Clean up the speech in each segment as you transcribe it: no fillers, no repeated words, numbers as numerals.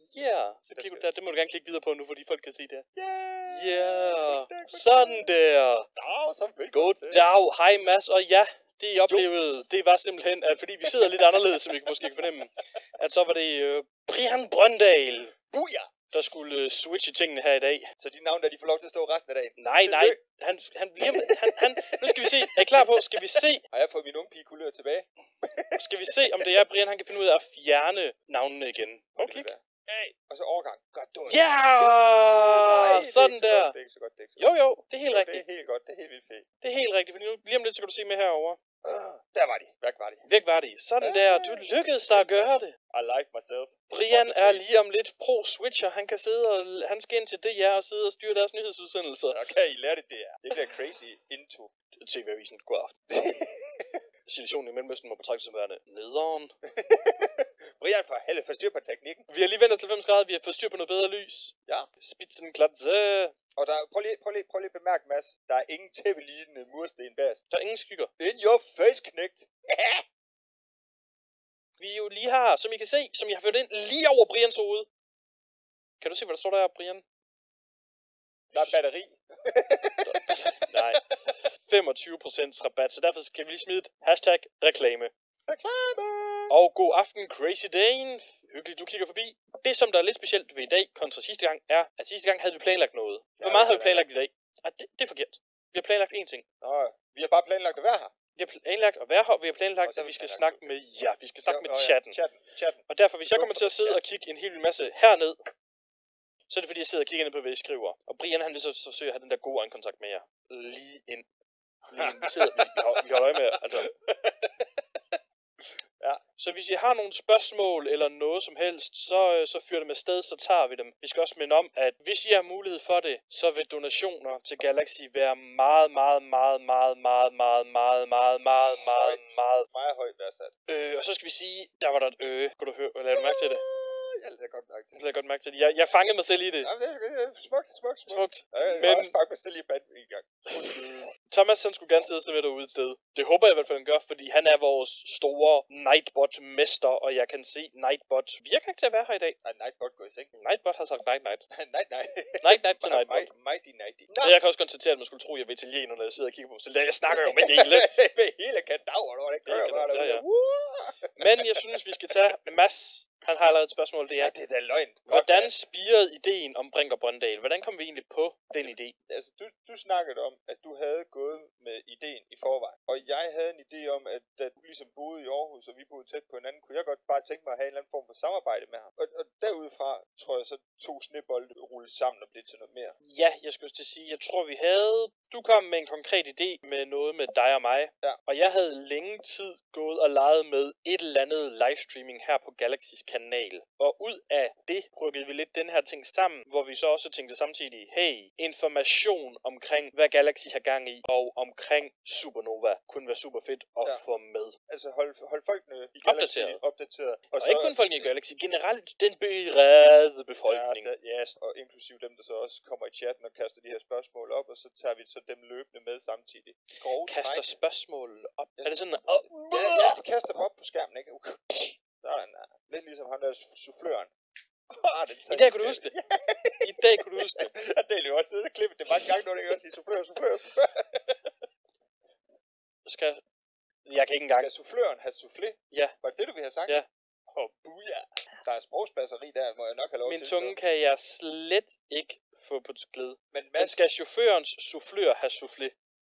Det må du gerne klikke videre på nu, fordi folk kan se det. Yeah! Sådan der. Dag, så velkommen God til. dag, hej Mads, og ja, det I oplevede, det var simpelthen, at fordi vi sidder lidt anderledes, som I måske kan fornemme, at så var det Brian Brøndal, der skulle switche tingene her i dag. Så de navne der, de får lov til at stå resten af dagen? Nej, nu skal vi se, er I klar på, skal vi se? Har jeg fået min unge pige kulør tilbage? Skal vi se, om det er Brian, han kan finde ud af at fjerne navnene igen. Okay. Hey, og så overgang. Godt, du. Ja! Sådan der. Det er ikke så godt, det er ikke så Jo, godt. det er helt rigtigt. Det er helt godt, det er helt vildt fedt. Det er helt rigtigt, for lige om lidt, så kan du se med herovre. Der var de. Væk var de. Væk var de. Sådan der. Du lykkedes dig at gøre det. I like myself. Brian er lige om lidt pro-switcher. Han kan sidde og han skal ind til DR og sidde og styre deres nyhedsudsendelser. Så kan I lære det der. Det bliver crazy into. TV-avisen. God aften. Situationen i Mellemøsten må betragtes som værende nederen. Brian for helvede, forstyr på teknikken. Vi har lige vendt os til 5 grader. Vi har fået styr på noget bedre lys. Ja. Spitzenklatze. Og der, prøv lige at bemærke, Mads. Der er ingen tæppelignende mursten bag. Der er ingen skygger. In your face, knægt. Vi er jo lige her, som I kan se, som jeg har ført ind lige over Brians hoved. Kan du se, hvad der står der, Brian? Der er batteri. Nej. 25% rabat, så derfor skal vi lige smide et hashtag reklame. Og god aften, Crazy Dane. Hyggeligt, du kigger forbi. Det, som der er lidt specielt ved i dag kontra sidste gang, er, at sidste gang havde vi planlagt noget. Hvor meget har vi planlagt i dag? Det er forkert. Vi har planlagt én ting. Nå, vi har bare planlagt at være her. Vi har planlagt at være her, vi har planlagt, at vi skal snakke med, chatten. Og derfor, hvis jeg kommer til at sidde og kigge en hel masse herned, så er det fordi, jeg sidder og kigger ned på, hvad I skriver. Og Brian, han vil så forsøge at have den der gode øjenkontakt med jer. Lige ind. Vi holder øje med jer, altså. Ja. Så hvis I har nogle spørgsmål eller noget som helst, så fyr dem afsted, så tager vi dem. Vi skal også minde om, at hvis I har mulighed for det, så vil donationer til Galaxy være meget højt værdsat. Og så skal vi sige, der var der et Kunne du høre, lad du mærke til det? Jeg lader godt mærke til det. Jeg lader godt mærke til det. Jeg fangede mig selv i det. Ja, det er smukt. Men jeg har også fanget mig selv i banden en gang. Thomas, han skulle gerne sidde sig med derude et sted. Det håber jeg i hvert fald, han gør, fordi han er vores store Nightbot-mester, og jeg kan se Nightbot virker ikke til at være her i dag. Nej, Nightbot går i seng. Nightbot har sagt night. Night. Night til Nightbot. Mighty. Og jeg kan også konstatere, at man skulle tro, at jeg var italiener, når jeg sidder og kigger på mig selv. Jeg snakker jo med hele. Med hele kadaver, når det kører bare. Ja. Men jeg synes, vi skal tage Mads. Han har allerede et spørgsmål, det er, det er da løgn. Hvordan spirede ideen om Brink og Brøndal? Hvordan kom vi egentlig på den idé? Altså, du snakkede om, at du havde gået med ideen i forvejen. Og jeg havde en idé om, at da du ligesom boede i Aarhus, og vi boede tæt på hinanden, kunne jeg godt bare tænke mig at have en eller anden form for samarbejde med ham. Og derudfra, tror jeg, så 2 snebolde rullet sammen og blev til noget mere. Ja, jeg skulle til at sige, jeg tror vi havde... Du kom med en konkret idé med noget med dig og mig. Ja. Og jeg havde længe tid gået og leget med et eller andet livestreaming her på Galaxys kanal. Og ud af det rykkede vi lidt den her ting sammen, hvor vi så også tænkte samtidig, hey, information omkring, hvad Galaxy har gang i, og omkring Supernova, kunne være super fedt at få med. Altså hold folkene i Galaxy opdateret. Og så, ikke kun folkene i Galaxy, generelt den brede befolkning. Ja, og inklusive dem, der så også kommer i chatten og kaster de her spørgsmål op, og så tager vi så dem løbende med samtidig. Kaster spørgsmål op? Er det sådan, Ja, vi kaster dem op på skærmen, ikke? Sådan, lidt ligesom ham der souffløren. I dag kunne du huske det. I dag kunne du huske det. Det er jo også siddet og klippet det mange gange, når det kan sige soufflør. Jeg kan ikke engang. Skal souffløren have soufflé? Ja. Var det det, du ville have sagt? Ja. Buja. Der er sprogspasseri der, må jeg nok have lov til. Min tunge kan jeg slet ikke få på glæde. Men skal chaufførens soufflør have soufflé?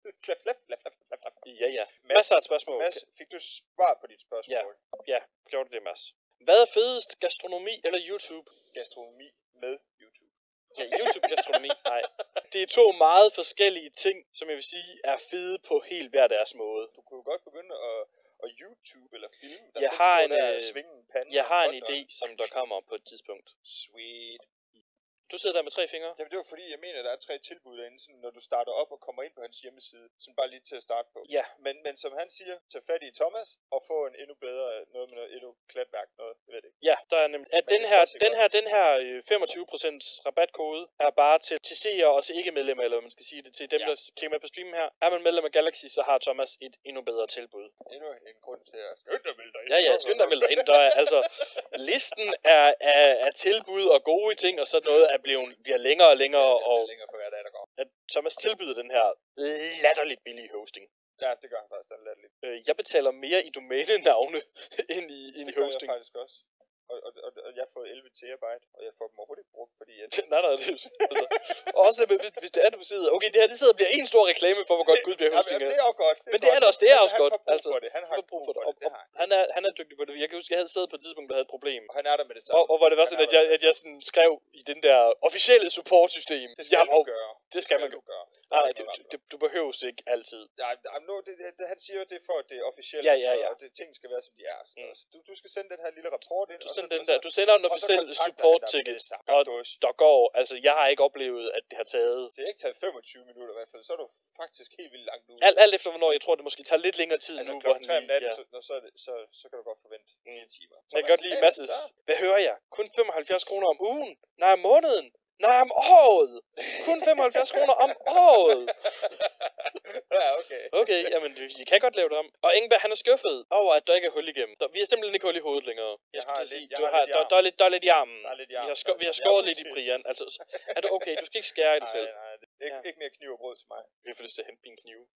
Ja. Masser af spørgsmål. Mads, fik du svar på dit spørgsmål? Ja, gjorde det, Mads. Hvad er fedest, gastronomi eller YouTube? Gastronomi med YouTube. Ja, YouTube-gastronomi, nej. Det er 2 meget forskellige ting, som jeg vil sige, er fede på helt hver deres måde. Du kunne godt begynde at YouTube eller film. Jeg har en idé, som der kommer på et tidspunkt. Sweet. Du sidder der med 3 fingre. Jamen det var fordi, jeg mener, der er 3 tilbud derinde, sådan, når du starter op og kommer ind på hans hjemmeside. Sådan bare lige til at starte på. Ja. Men som han siger, tag fat i Thomas og få en endnu bedre, noget med noget endnu klatværk, noget, jeg ved det ikke. Ja, der er nemlig... At den her 25% rabatkode er bare til seere og til ikke-medlemmer, eller hvad man skal sige det til dem, der kigger med på streamen her. Er man medlem af Galaxy, så har Thomas et endnu bedre tilbud. Endnu en grund til at skynde dig at melde dig ind. Ja, skynd dig at melde dig ind. Der er, altså, listen af tilbud og gode ting, og sådan noget bliver længere og længere. Og længere for hver dag, der går. at Thomas tilbyder den her latterligt billige hosting. Ja, det gør han faktisk, den latterligt. Jeg betaler mere i domænenavne end i hosting. Det gør jeg faktisk også. Og jeg har fået 11 terabyte, og jeg får dem overhovedet ikke brugt, fordi at... nej, det er altså. Og også det, hvis det er, du sidder... Okay, det her bliver en stor reklame for, hvor godt Gud bliver hosting. Jamen, det er jo godt. Men det er det også, Altså, han har brug for det. Han er dygtig på det. Jeg kan huske, jeg havde siddet på et tidspunkt, der havde et problem. Og han er der med det samme. Og hvor det var sådan, at jeg sådan skrev i den der officielle support-system. Det skal du gøre. Det skal man gøre. Nej, du behøves ikke altid. Nej, han siger jo, det er for, at det er officielt, og det ting skal være, som de er. Du skal sende den her lille rapport ind. Du sender en officiel support-ticket, og der går, altså jeg har ikke oplevet, at det har taget... Det har ikke taget 25 minutter i hvert fald, så er du faktisk helt vildt langt ud. Alt efter hvornår, jeg tror, det måske tager lidt længere tid nu, hvor han... 3 om natten, så kan du godt forvente 4 timer. Jeg kan godt lide masses. Hvad hører jeg? Kun 75 kroner om ugen? Nej, om måneden? Nej, om året! Kun 75 kroner om året! Ja, okay. Okay, jamen, I kan godt lave det om. Og Ingeberg, han er skuffet over, at der ikke er hul igennem. Så vi har simpelthen ikke hul i hovedet længere. Der er lidt i armen. Vi har skåret lidt i Brian. Altså, er du okay? Du skal ikke skære i det selv. Nej, ikke mere kniv og brød til mig. Jeg har lyst til at hente min kniv.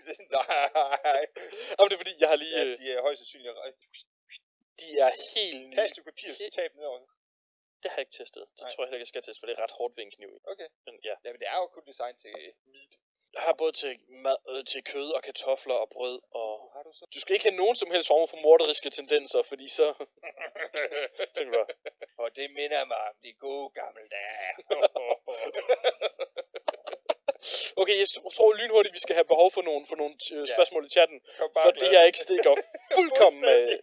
Nej. Jamen, det er fordi, jeg har lige... Ja, de er højst sandsynligt... De er helt nye. Tag et stykke papir, så tab nedover. Det har jeg ikke testet. Det tror jeg heller ikke, jeg skal teste, for det er ret hårdt ved en kniv. Okay. Men ja. Jamen, det er jo kun design til meat. Jeg har både til mad, til kød og kartofler og brød, og du skal ikke have nogen som helst form for morderiske tendenser, fordi så... Tænk du. Og det minder mig om de gode gamle dage. Okay, jeg tror lynhurtigt, vi skal have behov for nogle spørgsmål i chatten, for det her ikke stikker fuldkommen af.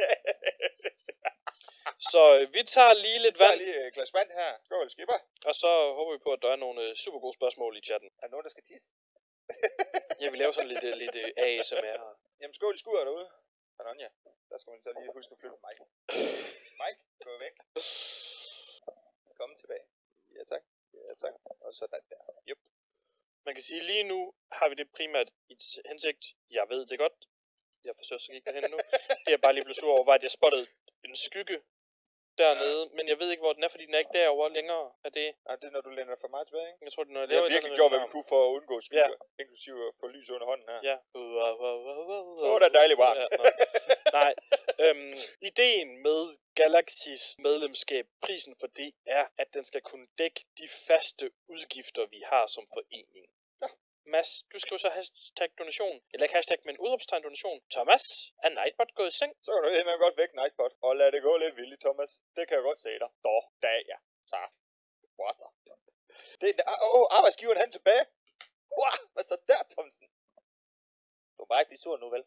Så vi tager lige lidt vand. Vi tager lige et glas vand her. Skål, skipper. Og så håber vi på, at der er nogle super gode spørgsmål i chatten. Er der nogen, der skal tisse? Jeg vil lave sådan lidt ASMR. Jamen skål i skuret derude. Panonja. Der skal man så lige huske at flytte Mike. Mike, gå væk. Kom tilbage. Ja tak. Og sådan der. Yep. Man kan sige, lige nu har vi det primært i hensigt. Jeg ved det godt. Jeg forsøger så ikke derhen nu. Det er bare lige blevet sur over, at jeg spottede en skygge dernede, men jeg ved ikke, hvor den er, fordi den er ikke derovre længere. Er det... Nej, det er, når du lænder for meget tilbage, ikke? Jeg tror, det er, når jeg laver det. Vi har virkelig gjort, hvad vi kunne for at undgå skygger, inklusive at få lys under hånden her. Ja. Det er dejligt varmt. Ja, nej. Ideen med Galaxys medlemskab, prisen for det, er, at den skal kunne dække de faste udgifter, vi har som forening. Mads, du skriver så hashtag donation, eller ikke hashtag, men udråbstegn donation. Thomas, er Nightbot gået i seng? Så kan du helt godt væk, Nightbot, og lad det gå lidt vildt, Thomas. Det kan jeg godt se dig. Ja. Så. What the? Arbejdsgiveren han tilbage. Hvad så der, Thomsen? Du må bare ikke blive sur nu, vel?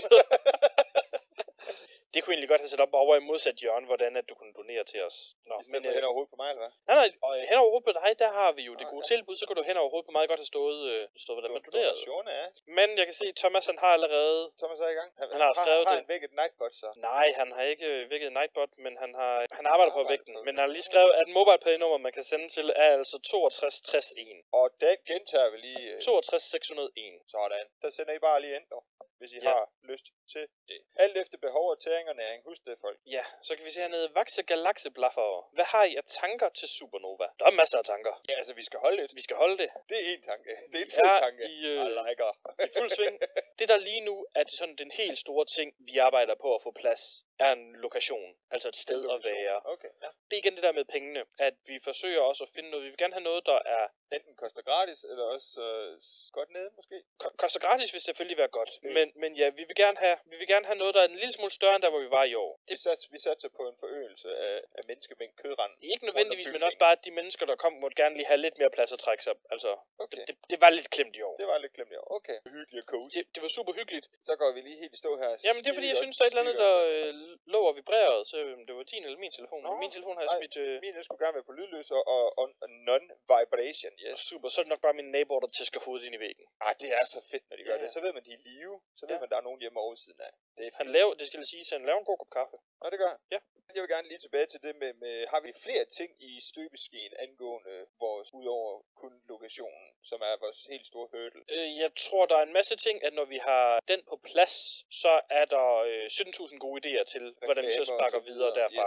Det kunne egentlig godt have sat op over i modsat hjørne, hvordan at du kunne donere til os. I stedet for hen over hovedet på mig, eller hvad? Nej, og hen over hovedet på dig, der har vi jo det gode tilbud, så kan du hen over hovedet på mig godt have stået hvordan man donerede. Men jeg kan se, at Thomas han har allerede... Thomas er i gang. Han har skrevet det. Har han vækket Nightbot så? Nej, han har ikke vækket Nightbot, men han arbejder på at vække den. Men han har lige skrevet, at MobilePay-nummer, man kan sende til, er altså 62 60 1. Og den gentager vi lige... 62 601. Sådan. Der sender I bare lige ind, dog, hvis I har lyst til det. Alt efter behov og tæring og næring. Husk det, folk. Ja, så kan vi se hernede. Vakse Galaxeblaffer. Hvad har I af tanker til Supernova? Der er masser af tanker. Ja, altså vi skal holde det. Vi skal holde det. Det er en tanke. Det er en fed tanke. I fuld sving. Det der lige nu er det sådan den helt store ting, vi arbejder på at få plads, er en lokation. Altså et sted at være. Okay, ja. Det er igen det der med pengene, at vi forsøger også at finde noget. Vi vil gerne have noget, der er enten koster gratis, eller også godt nede, måske. Koster gratis vil selvfølgelig være godt, men ja, vi vil gerne have noget, der er en lille smule større, end der, hvor vi var i år. Vi satser på en forøgelse af menneskemængde kødrand. Ikke nødvendigvis, men også bare, at de mennesker, der kom, måtte gerne lige have lidt mere plads at trække sig. Altså, okay. det var lidt klemt i år. Det var lidt klemt i år. Okay. Hyggeligt og cozy. Det var super hyggeligt. Så går vi lige helt i stå her. Jamen, det er fordi, jeg synes, der er et eller andet, der lå og vibrerede, så det var din eller min telefon. Min telefon har jeg smidt... Min skulle gerne være på lydløs og non-vibration, yes. Super, så er det nok bare mine naboer, der tæsker hovedet ind i væggen. Det er så fedt, når de gør det. Så ved man, de er i live. Så ved man, der er nogen hjemme over siden af. Det skal jeg sige, så han laver en god kop kaffe. Nå, det gør han. Ja. Jeg vil gerne lige tilbage til det med har vi flere ting i støbeskeen angående vores, udover kun lokationen, som er vores helt store hurdle? Jeg tror, der er en masse ting, at når vi har den på plads, så er der 17.000 gode idéer til, hvordan vi så sparker videre derfra.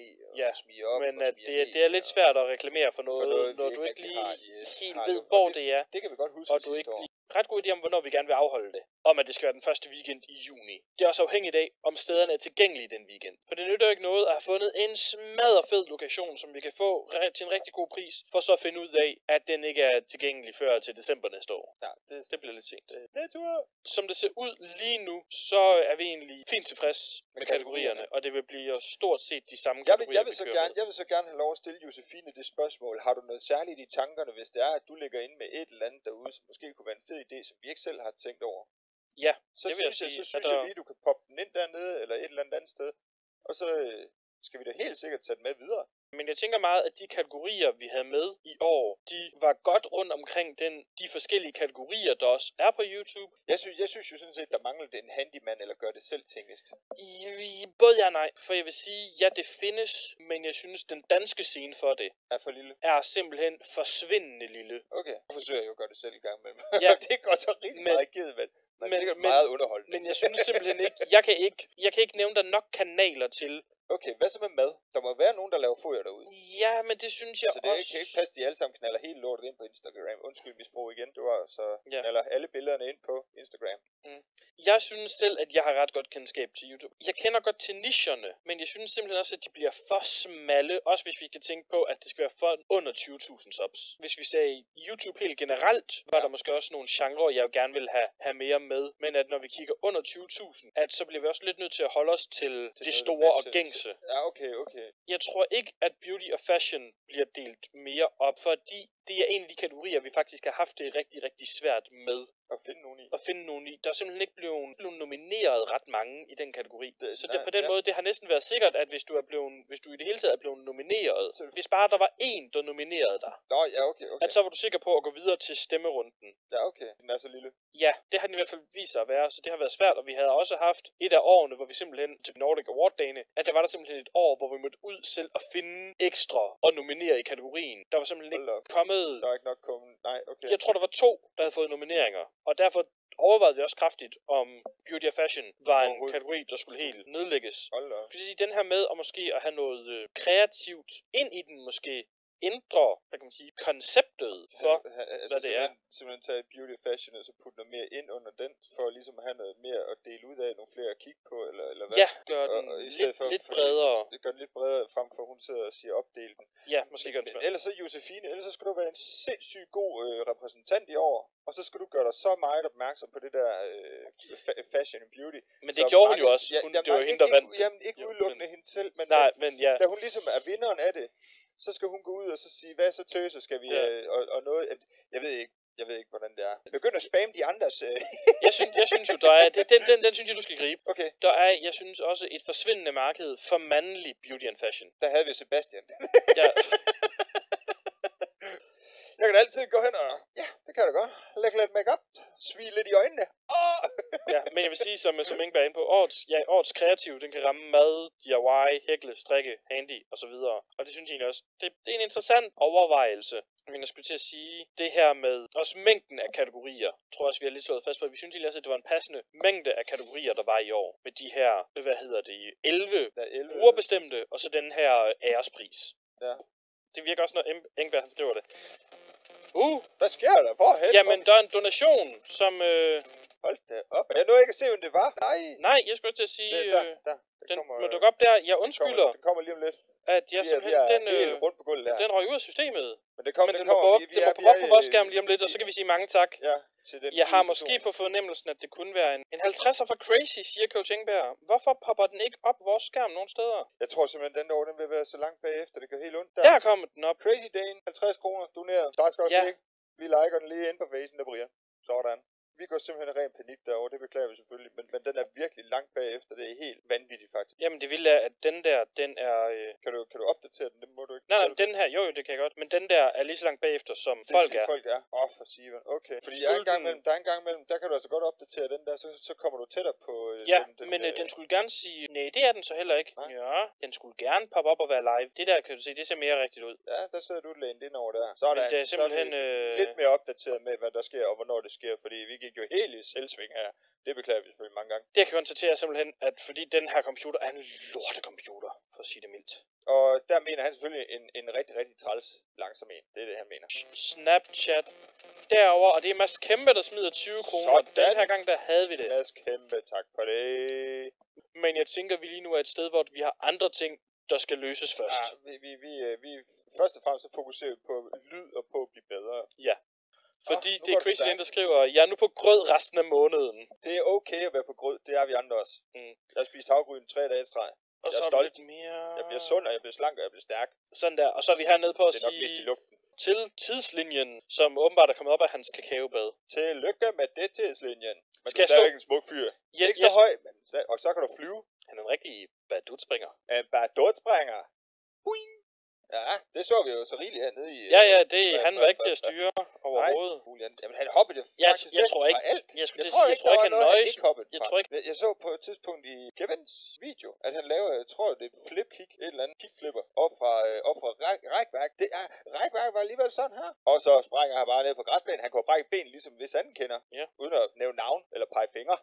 Men det er lidt svært at reklamere for noget når du ikke lige helt ved, hvor det er. Det kan vi godt huske og du ikke ret god idé om, hvornår vi gerne vil afholde det. Om at det skal være den første weekend i juni. Det er også afhængigt af, om stederne er tilgængelige den weekend. For det nytter ikke noget at have fundet en smadderfed lokation, som vi kan få til en rigtig god pris, for så at finde ud af, at den ikke er tilgængelig før til december næste år. Ja, det bliver lidt sent. Som det ser ud lige nu, så er vi egentlig fint tilfreds med kategorierne, og det vil blive stort set de samme kategorier, jeg vil så gerne have lov at stille Josefine det spørgsmål. Har du noget særligt i tankerne, hvis det er, at du ligger inde med et eller andet derude, som måske kunne være en fed idé, som vi ikke selv har tænkt over? Ja, så synes jeg lige, du kan poppe den ind dernede, eller et eller andet sted, og så skal vi da helt sikkert tage den med videre. Men jeg tænker meget, at de kategorier, vi havde med i år, de var godt rundt omkring de forskellige kategorier, der også er på YouTube. Jeg synes jo sådan set, der manglede en handyman eller gør det selv tingest. Både ja og nej, for jeg vil sige, ja det findes, men jeg synes, den danske scene for det er for lille. Er simpelthen forsvindende lille. Okay, jeg forsøger jo at gøre det selv i gang med mig. Ja, det går så rigtig meget givet, men det er meget underholdende. Men jeg synes simpelthen ikke, jeg kan ikke nævne der nok kanaler til. Okay, hvad så med mad? Der må være nogen, der laver foder derude. Ja, men det synes jeg altså, det også... kan ikke passe, de alle sammen knaller helt lortet ind på Instagram. Undskyld, vi sprog igen. Det var så knaller alle billederne ind på Instagram. Jeg synes selv, at jeg har ret godt kendskab til YouTube. Jeg kender godt til nicherne, men jeg synes simpelthen også, at de bliver for smalle. Også hvis vi kan tænke på, at det skal være for under 20.000 subs. Hvis vi sagde YouTube helt generelt, var der måske også nogle genrer, jeg gerne vil have mere med. Men at når vi kigger under 20.000, at så bliver vi også lidt nødt til at holde os til det store og gængse. Ja, okay. Jeg tror ikke, at beauty og fashion bliver delt mere op, fordi det er en af de kategorier, vi faktisk har haft det rigtig, rigtig svært med. At finde nogen i. Der er simpelthen ikke blevet nomineret ret mange i den kategori. Så det, på den måde, det har næsten været sikkert, at hvis du i det hele taget er blevet nomineret, hvis bare der var en, der nominerede dig, okay. At så var du sikker på at gå videre til stemmerunden. Ja, okay. Den er så lille. Ja, det har den i hvert fald vist sig at være, så det har været svært, og vi havde også haft et af årene, hvor vi simpelthen til Nordic Award-dagene, at der var der simpelthen et år, hvor vi måtte ud selv og finde ekstra og nominere i kategorien. Der var simpelthen ikke kommet... Der er ikke nok kommet... Nej, okay. Jeg tror, der var 2, der havde fået nomineringer, og derfor overvejede vi også kraftigt, om beauty og fashion var en kategori, der skulle helt nedlægges. Fordi den her med at måske at have noget kreativt ind i den måske, ændre, hvad kan man sige, konceptet for, hvad det er. Simpelthen tage beauty og fashion, og så putte noget mere ind under den, for ligesom at have noget mere at dele ud af, nogle flere at kigge på, eller hvad? Ja, gør den lidt bredere. Det gør den lidt bredere, frem for hun sidder og siger opdel den. Ja, måske gør den men ellers så Josefine, ellers så skal du være en sindssygt god repræsentant i år, og så skal du gøre dig så meget opmærksom på det der fashion and beauty. Men det gjorde hun jo også. Det var hende, der vandt. Jamen, ikke udelukkende hende selv, men ja. Da hun ligesom er vinderen af det, så skal hun gå ud og så sige, hvad så tøser skal vi, og noget, jeg ved ikke, hvordan det er. Begynd at spamme de andres. jeg synes jo, der er, den synes jeg, du skal gribe. Okay. Der er, jeg synes også, et forsvindende marked for mandlig beauty and fashion. Der havde vi Sebastian. Ja. Jeg kan altid gå hen og, ja, det kan jeg da godt. Lægge lidt make-up, svige lidt i øjnene. Ja, men jeg vil sige, som Ingeberg er inde på, årets kreativ, den kan ramme mad, DIY, hækle, strikke, handy og så videre. Og det synes jeg egentlig også, det er en interessant overvejelse. Men jeg skulle til at sige, det her med også mængden af kategorier, tror jeg også, vi har lidt slået fast på, at vi synes egentlig også, at det var en passende mængde af kategorier, der var i år. Med de her, 11 brugerbestemte, og så den her ærespris. Ja. Det virker også, når Ingeberg han skriver det. Hvad sker der? Jamen, der er en donation, som... Hold da op. Jeg nåede ikke at se, hvem det var. Nej, jeg skulle til at sige... Der. Den må dukke op der. Jeg undskylder. Den kommer lige om lidt. at jeg simpelthen, vi er helt rundt på gulvet her. den røg ud af systemet. Men den må pop op på vores skærm lige om lidt, og så kan vi sige mange tak. Ja, til den jeg har måske på fornemmelsen, at det kunne være en 50'er for Crazy, siger Coach Engberg. Hvorfor popper den ikke op vores skærm nogen steder? Jeg tror simpelthen, den der den vil være så langt bagefter. Det går helt ondt der. Der kommer den op. Crazy Dane, 50 kroner, doneret. Tak skal du have. Vi liker den lige ind på facen, der Brian. Sådan. Vi går simpelthen ren panik derovre, det beklager vi selvfølgelig, men den er virkelig langt bagefter, det er helt vanvittigt faktisk. Jamen det vilde er, at den der, den er... Kan du opdatere den? Det må du ikke. Nej, den her, jo, det kan jeg godt, men den der er lige så langt bagefter, som folk er. Folk er. For Sivan, okay. Fordi der er en gang imellem, der kan du altså godt opdatere den der, så kommer du tættere på... den skulle gerne sige, nej, det er den så heller ikke. Nej. Ja, den skulle gerne poppe op og være live. Det der, kan du se, det ser mere rigtigt ud. Ja, der sidder du lænet ind over der. Sådan, men det er simpelthen... lidt mere opdateret med, hvad der sker og hvornår det sker, fordi vi gik jo helt i selvsving her. Det beklager vi selvfølgelig mange gange. Det jeg kan konstatere simpelthen, at fordi den her computer er en lortecomputer, for at sige det mildt. Og der mener han selvfølgelig en rigtig, rigtig træls langsom en. Det er det, han mener. Snapchat. Derover og det er Mads Kæmpe, der smider 20 kroner. Den her gang, der havde vi det. Mads Kæmpe, tak for det. Men jeg tænker, vi lige nu er et sted, hvor vi har andre ting, der skal løses først. Ja, vi først og fremmest så fokuserer vi på lyd og på at blive bedre. Ja. Fordi det er Crazy Lane, der skriver, jeg er nu på grød resten af måneden. Det er okay at være på grød, det er vi andre også. Jeg har spist havgryn 3 dage i streg. Og jeg er stolt. Jeg bliver sund, og jeg bliver slank, og jeg bliver stærk. Sådan der. Og så er vi hernede på at sige... Det er nok mest i lugten. Til tidslinjen, som åbenbart er kommet op af hans kakaobad. Tillykke med det tidslinjen. Men skal du er stadigvæk en smuk fyr. Ikke så høj, men og så kan du flyve. Han er en rigtig badutspringer. En badutspringer. Ja, det så vi jo så rigeligt hernede i... Ja, han var ikke til at styre overhovedet. Nej, jamen han hoppede jo faktisk jeg tror ikke, fra alt. Jeg tror ikke, han nøjes. Jeg så på et tidspunkt i Kevins video, at han laver, jeg tror det er et flip-kick, et eller andet kickflipper, op fra rækværk. Det er, rækværk var alligevel sådan her. Og så springer han bare ned på græsplænen. Han kunne brække ben, ligesom hvis han kender, uden at nævne navn eller pege fingre.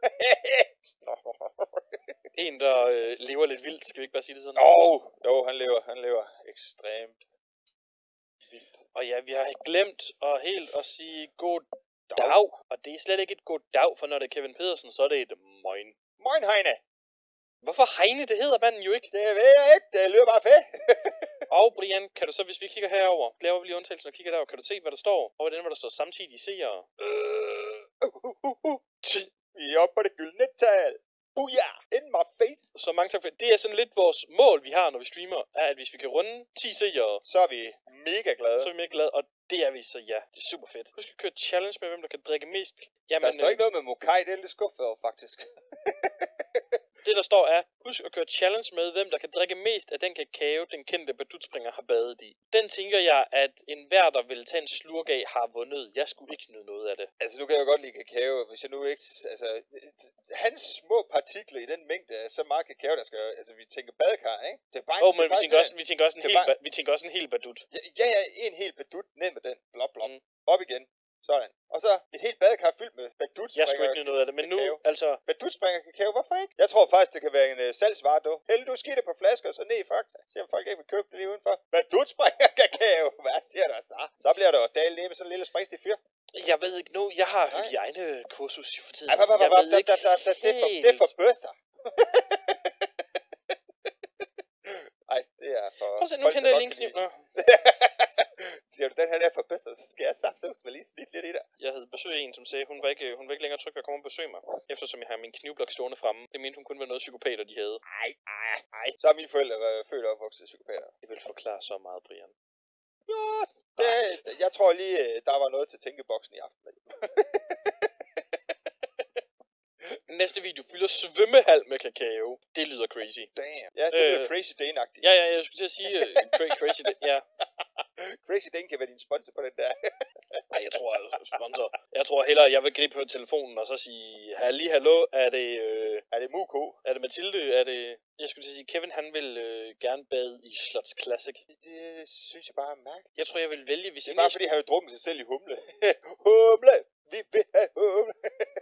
En, der lever lidt vildt, skal vi ikke bare sige det sådan? Jo, han lever ekstremt vildt. Og ja, vi har glemt helt at sige god dag. Og det er slet ikke et god dag, for når det er Kevin Pedersen, så er det et moin. Moin, Heine! Hvorfor Heine? Det hedder manden jo ikke. Det ved jeg ikke, det lyder bare fedt. Og Brian, kan du så, hvis vi kigger herover, laver vi lige undtagelsen og kigger derover, kan du se, hvad der står? Og den, hvor der står samtidig seere. Vi er oppe på det gyldne tal. In my face. Så mange tak for det. Det er sådan lidt vores mål, vi har, når vi streamer, er, at hvis vi kan runde 10 seere, så er vi mega glade. Og det er vi, så ja, det er super fedt. Husk at køre challenge med, hvem der kan drikke mest. Jamen, der står ikke noget med Mokai, det er lidt skuffet over, faktisk. Det, der står er, husk at køre challenge med, hvem der kan drikke mest af den kakao, den kendte badutspringer har badet i. Den tænker jeg, at enhver, der vil tage en slurk af, har vundet. Jeg skulle ikke nyde noget af det. Altså, nu kan jeg jo godt lide kakao, hvis jeg nu ikke... Altså, hans små partikler i den mængde af så meget kakao, der skal... Altså, vi tænker badekar, ikke? Det er bare, men vi tænker også en hel badut. Ja, en hel badut. Ned med den. Blop. Op igen. Sådan. Og så et helt badekar fyldt med badutspringer. Jeg skulle ikke nyde noget af det, men kakao. Nu, altså... Badutspringer kakao, hvorfor ikke? Jeg tror faktisk, det kan være en salgsvare, du. Hælde du skidt på flasker, så ned i Fakta. Se om folk ikke vil købe det lige udenfor. Badutspringer kakao. Hvad siger du så? Så bliver der jo dale ned med sådan en lille springstig fyr. Jeg ved ikke nu. Jeg har hygiejnekursus for tiden. Det er for bøsser. Ej, det er for... Prøv at se, nu kan jeg lige en kniv. Siger du, den her er for bedst, så skal jeg samtidig lige snit lidt i dig. Jeg havde besøgt en, som sagde, hun var ikke længere tryg ved at komme og besøge mig, eftersom jeg har min knivblok stående fremme. Det mente hun kun var noget psykopater, de havde. Ej. Så er mine forældre født og opvokset psykopater. Det vil forklare så meget, Brian. Jeg tror lige, der var noget til tænkeboksen i aften. Næste video fylder svømmehal med kakao. Det lyder crazy. Damn. Ja, det lyder Crazy Dane-agtigt. Ja, jeg skulle til at sige Crazy Dane, ja. Crazy Dane kan være din sponsor på den der. Nej, jeg tror Jeg tror hellere, jeg vil gribe på telefonen og så sige, hallo, er det Muko? Er det Mathilde? Er det... Jeg skulle til at sige, Kevin han vil gerne bade i Slots Classic. Det synes jeg bare er mærkeligt. Jeg tror, jeg vil vælge, hvis det er bare fordi, han vil drukket sig selv i humle. Humle! Vi vil have humle!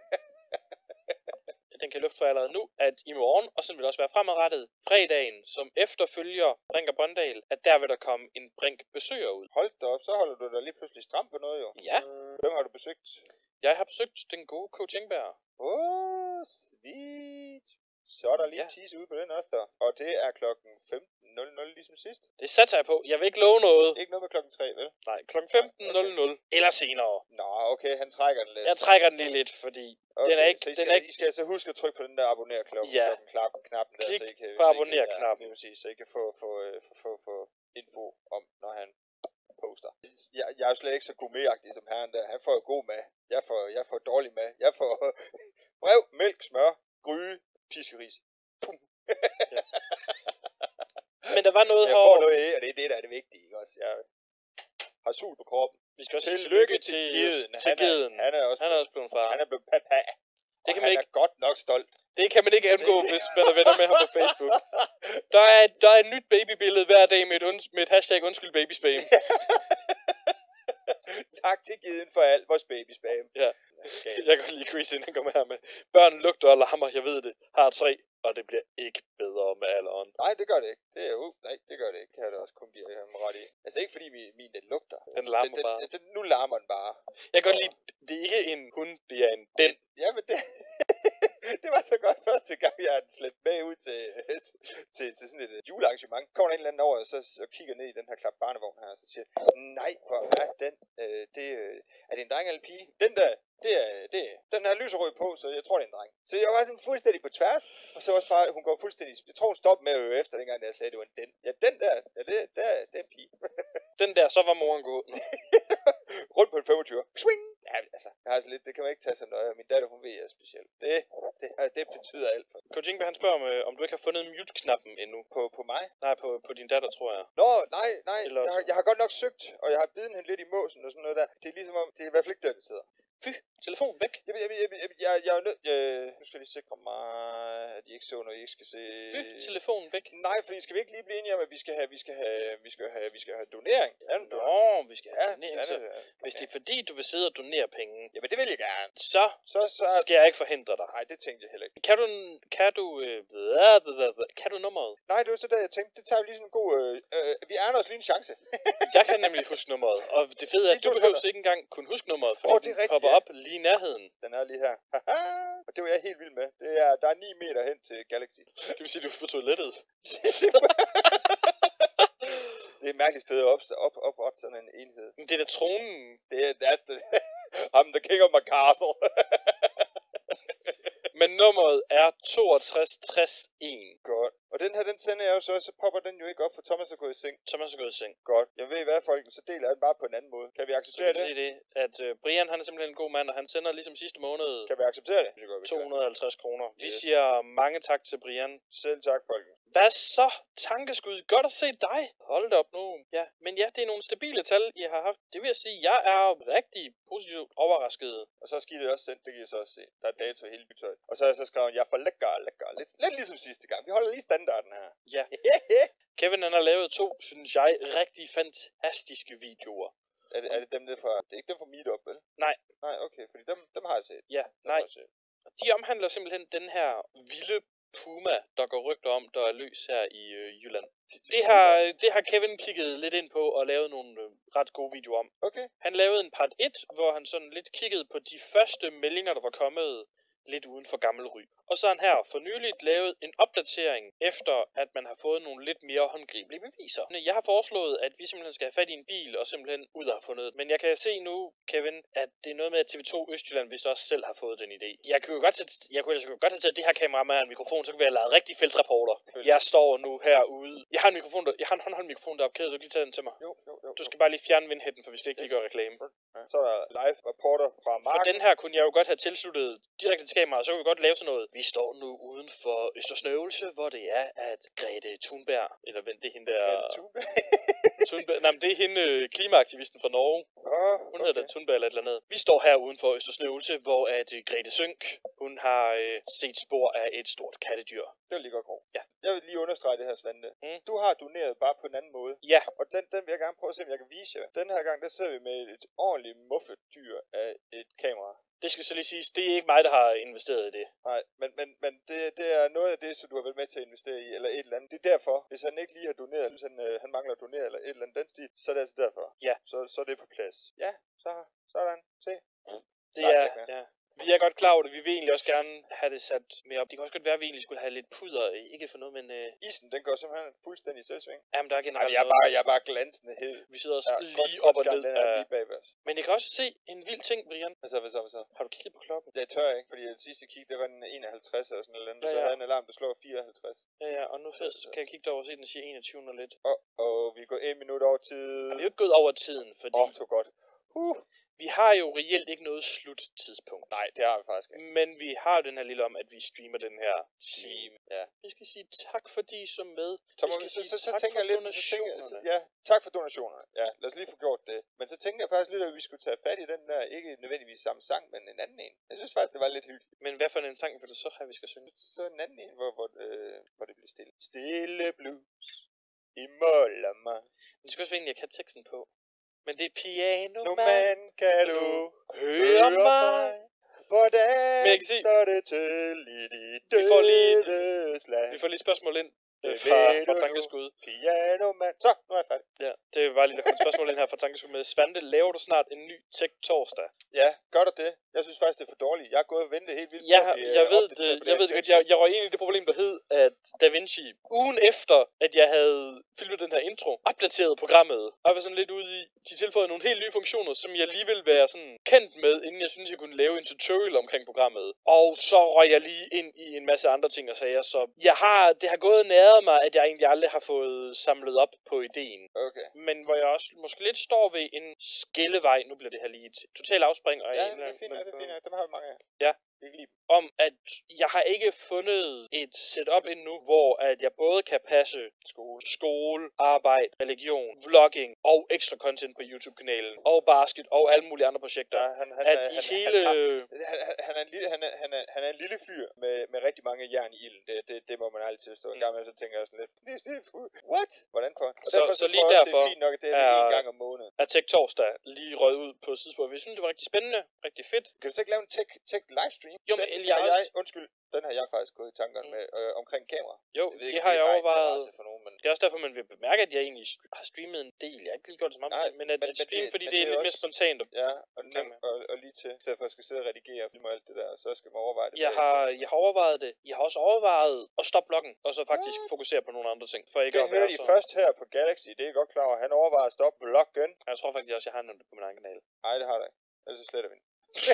Den kan lufte for allerede nu, at i morgen, og sådan vil det også være fremadrettet, fredagen, som efterfølger Brink og Bondal, at der vil der komme en Brink besøger ud. Hold da op, så holder du dig lige pludselig stram på noget jo. Ja. Hvem har du besøgt? Jeg har besøgt den gode Coach Engberg. Sweet. Så er der lige en tease ude på den også der. Og det er klokken 15.00 ligesom sidst. Det satser jeg på. Jeg vil ikke love noget. Ikke noget med klokken 3, vel? Nej, klokken 15.00 eller senere. Nå, okay, han trækker den lidt. Jeg trækker den lige lidt, fordi okay, den er ikke... I skal altså huske at trykke på den der abonner-knappen der, klik så I kan, på abonner-knappen. Ja, så I kan få info om, når han poster. Jeg er jo slet ikke så gourmetagtig som herren der. Han får jo god mad. Jeg får dårlig mad. Jeg får brev, mælk, smør, gryde, piskeris. Pum. Ja. Men der var noget jeg får noget af, og det er det, der er det vigtige, ikke også? Jeg har sul på kroppen. Vi skal også sige tillykke til Geden. Han er også blevet far. Han er blevet papa. Det kan man ikke... er godt nok stolt. Det kan man ikke undgå, hvis man er venner med ham på Facebook. Der er et nyt babybillede hver dag med et hashtag undskyld babyspam. Tak til Geden for alt vores babyspam. Ja. Jeg kan lige Chris ind, han kommer her med. Børn lugter og larmer, jeg ved det. Har 3, og det bliver ikke bedre med alderen. Nej, det gør det ikke. Nej, det gør det ikke. Kan jeg da også kun give ham ret i. Altså ikke fordi min den lugter. Den larmer bare. Nu larmer den bare. Jeg kan godt lide, det er ikke en hund, det er en den. Ja, men det... det var så godt første gang, jeg havde slæbt med ud til sådan et julearrangement. Kommer der en eller anden over, og så kigger ned i den her klap barnevogn her, og så siger nej, hvor er den? Er det en dreng eller en pige? Den der, den har lyserød på, så jeg tror, det er en dreng. Så jeg var sådan fuldstændig på tværs, og så også bare, hun går fuldstændig, jeg tror, hun stoppede med at øve efter, dengang jeg sagde, det var en den. Ja, den der, det er en pige. Den der, så var moren gået. Rundt på en 25. Swing! Ja, altså, jeg har altså lidt, det kan man ikke tage så nøje. Min datter, hun ved jeg specielt. Det betyder alt for. Kan du tænke, han spørger om du ikke har fundet mute-knappen endnu? På mig? Nej, på din datter, tror jeg. Nå, nej. Jeg har godt nok søgt, og jeg har bidt hende lidt i måsen og sådan noget der. Det er ligesom om, det er i hvert fald ikke der, det sidder. Fy, telefon væk. Jeg er nødt... Nu skal jeg lige sikre mig, at I ikke så noget, I ikke skal se... Fy, telefonen væk. Nej, fordi skal vi ikke lige blive enige om, at vi skal have donering? Nå, vi skal have donering. Så, hvis det er fordi, du vil sidde og donere penge... Jamen, det vil jeg gerne. Så skal jeg ikke forhindre dig. Nej, det tænkte jeg heller ikke. Kan du nummeret? Nej, det var så der, jeg tænkte, det tager jo lige sådan en god... vi er også lige en chance. Jeg kan nemlig huske nummeret, og det fede er, at du behøver ikke engang kunne huske nummeret, fordi det er rigtigt, op lige i nærheden. Den er lige her. Og det var jeg helt vild med. Der er 9 meter hen til Galaxy. Det vil sige, du er på toilettet. Det er et mærkeligt sted at oprette sådan en enhed. Men det er da tronen. I'm the king of my castle. Men nummeret er 6261. Godt. Og den her, den sender jeg jo så popper den jo ikke op, for Thomas er gået i seng. Godt. Jeg ved i hvert fald, så deler jeg den bare på en anden måde. Kan vi acceptere det? Så det, at Brian, han er simpelthen en god mand, og han sender ligesom sidste måned... Kan vi acceptere det? 250 kroner. Vi siger mange tak til Brian. Selv tak, folk. Hvad så? Tankeskud. Godt at se dig. Hold da op nu. Ja, men ja, det er nogle stabile tal, I har haft. Det vil jeg sige, jeg er rigtig positivt overrasket. Og så skal I det også sendt, det kan I så også se. Der er dato i hele bytøjet. Og så har jeg så skrevet, jeg er for lækker. Lidt ligesom sidste gang. Vi holder lige standarden her. Ja. Kevin, han har lavet 2, synes jeg, rigtig fantastiske videoer. Er det dem der fra... Det er ikke dem fra Meetup, vel? Nej. Nej, okay, fordi dem har jeg set. Ja, nej. De omhandler simpelthen den her vilde puma, der går rygter om, der er løs her i Jylland. Det har Kevin kigget lidt ind på og lavet nogle ret gode videoer om. Okay. Han lavede en part 1, hvor han sådan lidt kiggede på de første meldinger, der var kommet lidt uden for Gammel Ry. Og så har han her for nyligt lavet en opdatering, efter at man har fået nogle lidt mere håndgribelige beviser. Jeg har foreslået, at vi simpelthen skal have fat i en bil og simpelthen ud og have fundet. Men jeg kan se nu, Kevin, at det er noget med, at TV2 Østjylland vist også selv har fået den idé. Jeg kunne godt have taget det her kamera med en mikrofon, så kan vi have lavet rigtig feltrapporter. Jeg står nu herude. Jeg har en håndholdt mikrofon deroppe. Kan du lige tage den til mig? Jo. Du skal bare lige fjerne vindhætten, for vi skal ikke lige gøre reklame. Ja. Så er der live rapporter fra marken. For den her kunne jeg jo godt have tilsluttet direkte til kameraet, så kunne vi godt lave sådan noget. Vi står nu uden for Østersnøvelse, hvor det er, at Grete Thunberg, eller vent, det er hende der... Thunberg, nej, men det er hende klimaaktivisten fra Norge. Hun hedder da Thunberg eller et eller andet. Vi står her uden for Østersnøvelse, hvor at Grete Sønk, hun har set spor af et stort kattedyr. Det var lige godt grov. Ja. Jeg vil lige understrege det her, Svante. Du har doneret bare på en anden måde. Ja. Og den vil jeg gerne prøve at se, om jeg kan vise jer. Den her gang, der sidder vi med et ordentligt muffet dyr af et kamera. Det skal så lige siges, det er ikke mig, der har investeret i det. Nej, men det er noget af det, som du har været med til at investere i, eller et eller andet. Det er derfor, hvis han ikke lige har doneret, hvis han mangler at donere, eller et eller andet den stil, så er det altså derfor. Ja. Så er det på plads. Ja, sådan. Se. Det er, ja. Vi er godt klar over det. Vi vil egentlig også gerne have det sat mere op. Det kan også godt være, at vi egentlig skulle have lidt puder. Ikke for noget, men... Isen, den går simpelthen fuldstændig selvsving. Jamen, der er generelt jeg er bare glansende hed. Vi sidder også lige op og ned. Den er lige bagved os. Men jeg kan også se en vild ting, Brian. Hvad så? Har du kigget på klokken? Det tør jeg ikke, fordi den sidste kig, det var den 51 eller sådan noget. Ja. Så havde en alarm, der slår 54. Ja, og nu kan jeg kigge derover og se, at den siger 21 og lidt. Og vi går 1 minut over tid. Og vi er jo ikke gået over tiden, fordi... det var godt. Vi har jo reelt ikke noget sluttidspunkt. Nej, det har vi faktisk ikke. Men vi har jo den her lille om, at vi streamer den her time. Ja. Vi skal sige tak, fordi I så med. Thomas, vi skal sige så tak tænker for jeg donationerne. ja, tak for donationerne. Ja, lad os lige få gjort det. Men så tænkte jeg faktisk lidt, at vi skulle tage fat i den der, ikke nødvendigvis samme sang, men en anden en. Jeg synes faktisk, det var lidt hyggeligt. Men hvad for en sang vil du så have, vi skal synge? Så en anden en, hvor det bliver stille. Stille blues i Mollama. Men det skal også være en, jeg kan teksten på. Men det er piano, nu man kan du høre mig. Hvordan står det til i dit dødes Vi får lige spørgsmål ind fra Tankeskud. Piano man. Så, nu er jeg færdig. Ja, det var lige der kom et spørgsmål ind her fra Tankeskud med Svante. Laver du snart en ny Tech Torsdag? Ja, gør du det? Jeg synes faktisk, det er for dårligt. Jeg har gået og ventet helt vildt. Jeg ved det. Jeg var egentlig i det problem, der hed, at DaVinci, ugen efter, at jeg havde filmet den her intro, opdateret programmet. Og jeg var sådan lidt ude i, de tilføjede nogle helt nye funktioner, som jeg lige ville være sådan kendt med, inden jeg synes, jeg kunne lave en tutorial omkring programmet. Og så røg jeg lige ind i en masse andre ting og sager, så det har gået næret mig, at jeg egentlig aldrig har fået samlet op på ideen. Okay. Men hvor jeg også måske lidt står ved en skillevej, nu bliver det her lige et totalt afspring. Og ja, det er fint, dem har vi mange af. Ja. Om at jeg har ikke fundet et setup endnu, hvor at jeg både kan passe skole, arbejde, religion, vlogging og ekstra content på YouTube-kanalen og basket og alle mulige andre projekter. Ja, han er en lille fyr med rigtig mange jern i ilden. Det må man altid stå. En gang med, så tænker jeg sådan lidt, what? Hvordan for? Og derfor så tror jeg også, det er fint nok, at det er en gang om måneden. At Tech Torsdag lige røget ud på tidspunkt. Jeg synes, det var rigtig spændende, rigtig fedt. Kan du så ikke lave en tech livestream? Jo, men den har jeg faktisk gået i tankerne med omkring kamera. Jo, det har jeg overvejet. For nogen, men... Det er også derfor, man vil bemærke, at jeg egentlig har streamet en del. Jeg har ikke lige gjort det så meget, men at streame, fordi det er lidt mere spontant. Ja, og lige til, i stedet for at skal sidde og redigere og filme alt det der, så skal man overveje det. Jeg har overvejet det. Jeg har også overvejet at stoppe bloggen, og så faktisk fokusere på nogle andre ting. For ikke det hører de først her på Galaxy, det er godt klar over. Han overvejer at stoppe bloggen. Jeg tror faktisk også, jeg har noget på min egen kanal. Nej, det har jeg ikke. Ellers sletter vi den.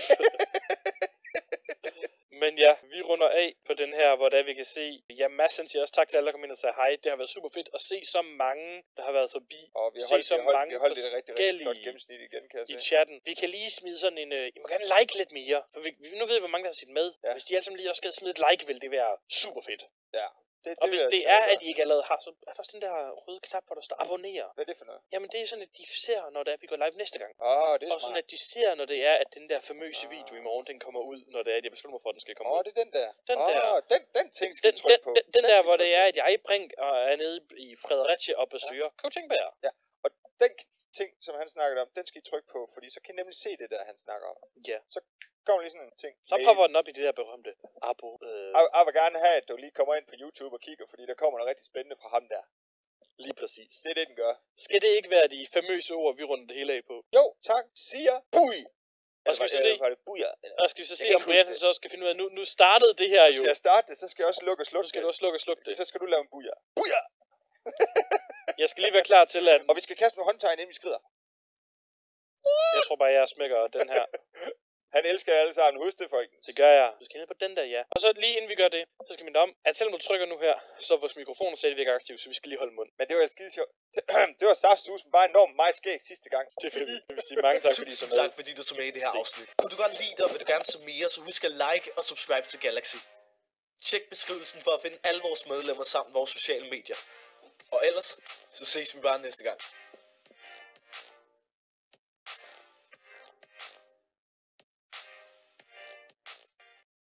Men ja, vi runder af på den her, hvor der vi kan se, ja, Madsen siger også tak til alle, der kom ind og sagde hej. Det har været super fedt at se så mange, der har været forbi. Og vi har holdt det rigtig godt gennemsnit igen, kan jeg i chatten. Vi kan lige smide sådan en, I må gerne like lidt mere. For nu ved vi, hvor mange der har set med. Ja. Hvis de alle sammen lige også skal smide et like, vil det være super fedt. Ja. Og hvis det er, at I ikke allerede har, så er der også den der røde knap, hvor der står abonnere. Hvad er det for noget? Jamen det er sådan, at de ser, når det er, vi går live næste gang. Det er smart. Og sådan, at de ser, når det er, at den der famøse video i morgen, den kommer ud, når det er, at jeg beslutter mig for, at den skal komme ud. Det er den der. Den ting skal vi trykke på. Den der, hvor det er, at jeg i Brink og er nede i Fredericia og besøger. Kan du tænke på jer? Ja, og den ting, som han snakkede om, den skal I trykke på, fordi så kan I nemlig se det der, han snakker om. Ja. Så kommer lige sådan en ting. Så popper den op i det der berømte abo. Jeg vil gerne have, at du lige kommer ind på YouTube og kigger, fordi der kommer noget rigtig spændende fra ham der. Lige præcis. Det er det, den gør. Skal det ikke være de famøse ord, vi runder det hele af på? Jo, tak. Siger bui. Og skal vi så se, om Brian så skal finde ud af, nu startede det her jo. Skal jeg starte det, så skal jeg også slukke og slukke det. Nu skal du også slukke og slukke det. Så skal du lave en buja. Buja! Jeg skal lige være klar til at... Og vi skal kaste nogle håndtegn, inden vi skrider. Jeg tror bare, jeg smækker den her. Han elsker alle sammen. Husk det, folkens. Det gør jeg. Du skal ned på den der, ja. Og så lige inden vi gør det, så skal vi minde om, at selvom du trykker nu her, så er vores mikrofon stadigvæk aktiv, så vi skal lige holde mund. Men det var skide sjovt. Det var saftsusen bare enormt meget skæg sidste gang. Det vil sige mange tak, fordi du så med. Tak, fordi du så med i det her afsnit. Kunne du godt lide det, og vil du gerne se mere, så husk at like og subscribe til Galaxy. Tjek beskrivelsen for at finde alle vores medlemmer samt vores sociale medier. Og ellers, så ses vi bare næste gang.